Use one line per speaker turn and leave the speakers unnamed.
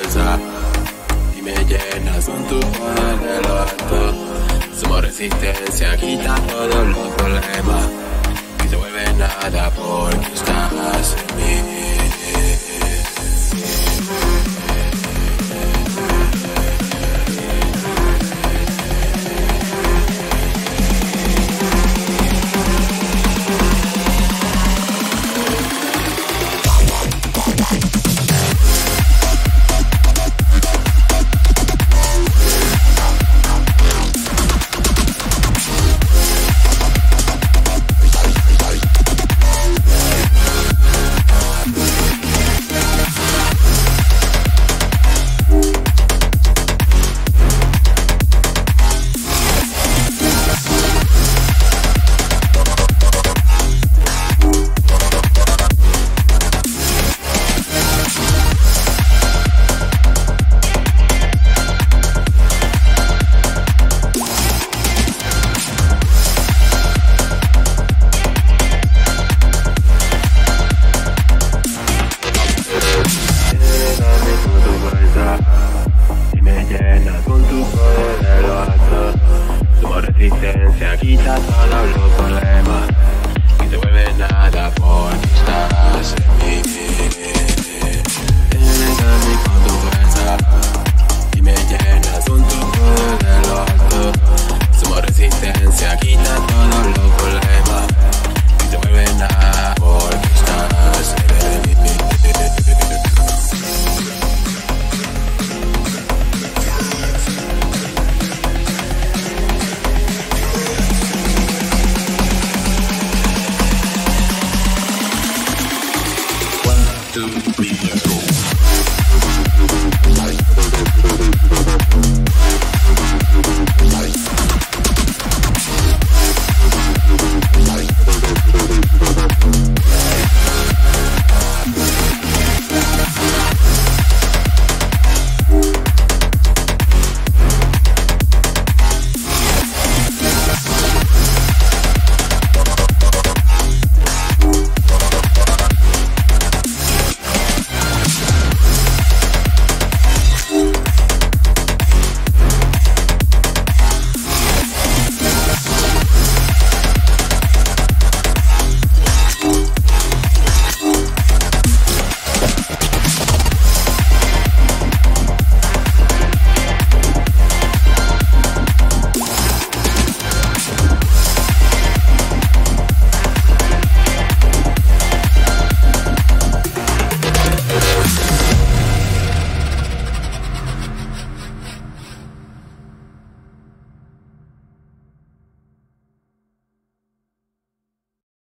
fuerza y me llenas con tu poder de lo alto. Somos resistencia, quita todos los problemas y se vuelve nada porque estás en mí. Y me llenas con tu poder de lo alto. Somos resistencia, quita todos los problemas y te vuelve nada porque estás en mí. Lléname con tu fuerza y me llenas con tu poder de lo alto. Somos resistencia, quita todos los problemas y te vuelve nada porque estás en mí. One, two, three, let's go.